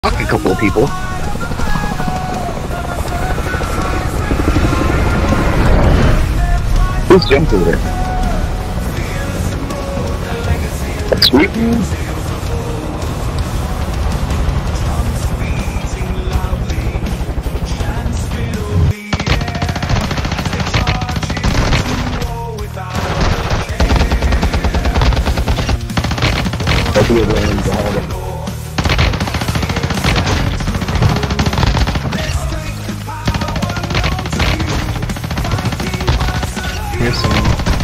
Fuck a couple of people. Who's jumped over there? Sweet. That's a good one. Here's some.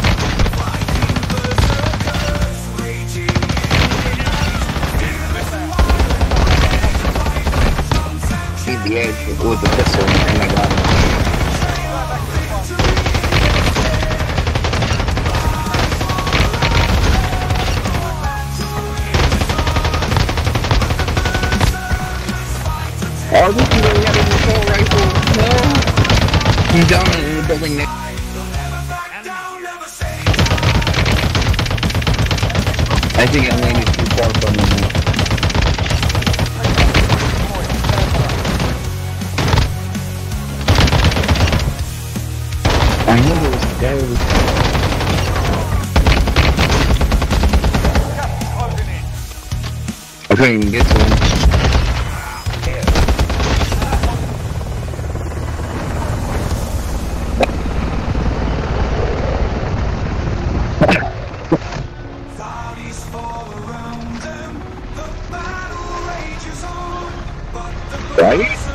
Need the edge with the pistol and I got him. Oh, this is where we have an assault rifle. No! He's down in the building next. I think I'm landing too far from him. I knew there was a guy over there. I couldn't even get to him. Right?